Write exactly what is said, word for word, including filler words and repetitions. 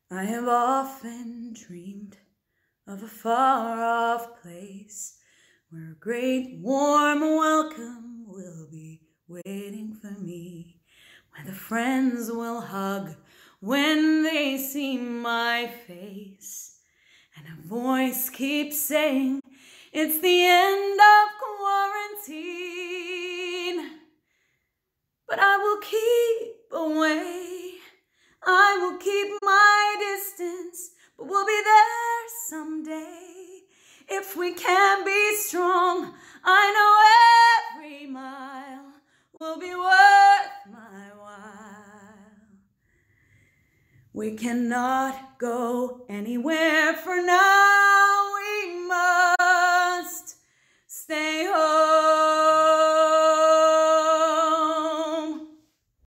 I have often dreamed of a far-off place where a great warm welcome will be waiting for me, where the friends will hug when they see my face, and a voice keeps saying, it's the end of quarantine. But I will keep away, I will keep my distance, but we'll be there someday. If we can be strong, I know every mile will be worth my while. We cannot go anywhere for now.